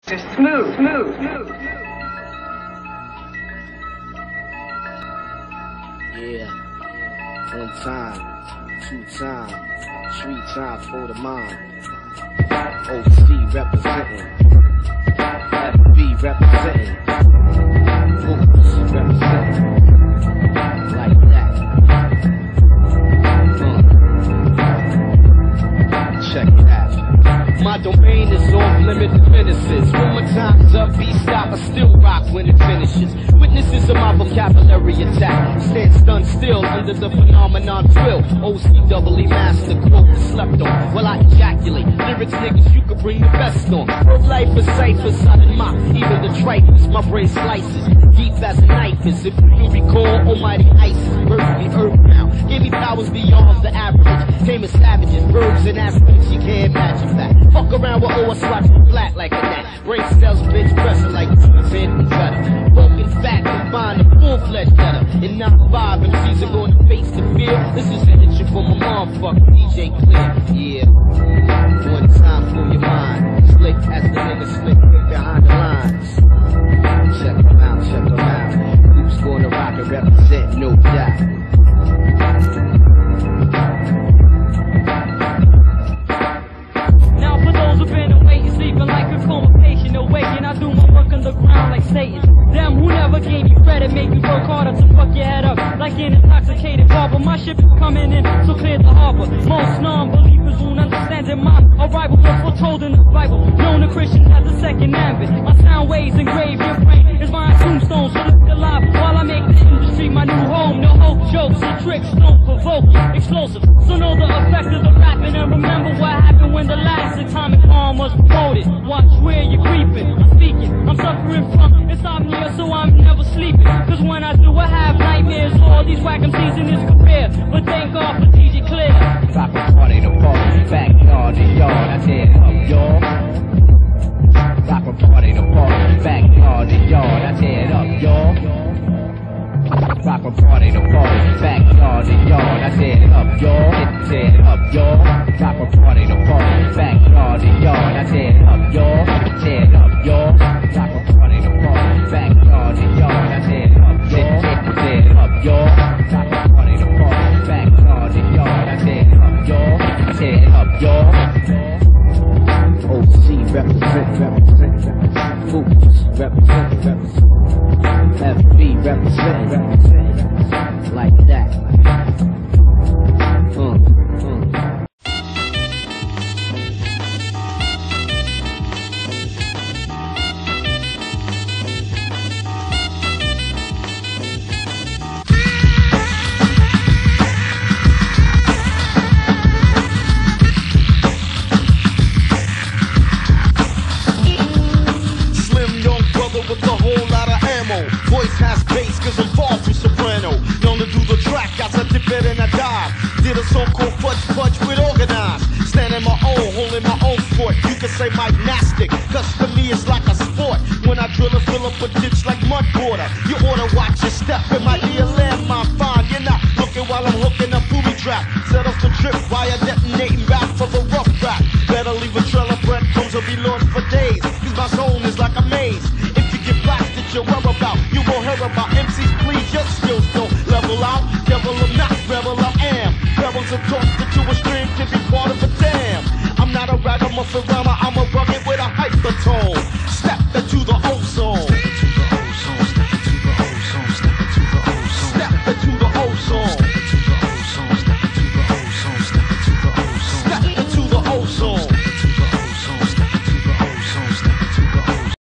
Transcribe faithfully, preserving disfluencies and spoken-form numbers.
Smooth, smooth, smooth. Yeah, one time, two time, three time for the mind. O C representing, F B representing, Boots representing, like that. Uh. Check it out. My domain is off limit finishes. When my time's up, beat stop, I still rock when it finishes. Witnesses of my vocabulary attack. Stand stunned still under the phenomenon thrill. O C doubly master, quote slept on. While I ejaculate, lyrics niggas you could bring the best on. Whole life is ciphers, I done mock even the trifles. My brain slices, deep as a knife is. If you recall, almighty ISIS birthed me earthbound. Gave me powers beyond the average. Came as savages, verbs and aspects you can't imagine that. Fuck around with O S watch flat like a gnat. Brain cells, bitch, pressing like ten and better. Broken fat, combined a full-fledged letter. In nine five, M Cs are going to face the fear. This is energy for my motherfucker, D J Clear. Yeah. One time for your mind. Slick as the nigga slick behind the lines. Check them out, check them out. Who's gonna rock and represent, no doubt. Now for those who've been awaiting, sleeping like a coma patient, awaken, I do my work on the ground like Satan. Them who never gave you credit make you work harder to fuck your head up like an intoxicated barber. My ship is coming in, so clear the harbor. Most non-believers won't understand it. My arrival was foretold in the Bible. Known to Christians as the second ambit. My sound waves engrave your brain is my tombstone. So look alive while I make the industry my new home. No hope, jokes and tricks don't provoke you. Explosive, so know the effect of the rapping and remember what happened when the last atomic bomb was promoted. Watch where you're creeping. I'm speaking, I'm suffering from insomnia, so I'm never sleeping. Cause when I do, I have nightmares. All these whack M Cs in this career. But thank God for D J Clear. Rock a party, the party, backyard, the yard, I tear it up, y'all. Rock a party, the party, backyard, the yard, I tear it up, y'all. Rock a party, the party, backyard, the yard, I tear it up, y'all. Tear it up, y'all. Rock a party, the party, backyard, the yard, I tear it up, y'all. Tear it up, y'all. Rock a party, the party, backyard, the yard, I tear it up, y'all. Tear it up, y'all. Rock a party, the party, backyard, the yard, I tear it up, y'all. Tear it up, y'all. O C represent, represent, represent. Fools represent, represent. F B represent, represent. Like that. Uh, uh. With a whole lot of ammo. Voice has bass cause I'm far from soprano. Known to do the track as I dip it and I dive. Did a song called Fudge Fudge with Organized. Standing my own, holding my own fort. You can say my gymnastic, cause for me it's like a sport. When I drill and fill up a ditch like mud water. You oughta watch your step, it might be a landmine. Fine, you're not looking while I'm hooking a booby trap. Set off the trip while you're detonating back for the rough rap. Better leave a trail of breadcrumbs or be lost for days. Cause my zone is like a maze. Get blasted, your whereabout. You won't hear about M Cs, please, your skills don't level out. Devil I'm not, rebel I am. Rebels are tossed into a stream, can be part of a dam. I'm not a ragamuffin rhymer, I'm a rugged with a hypertone.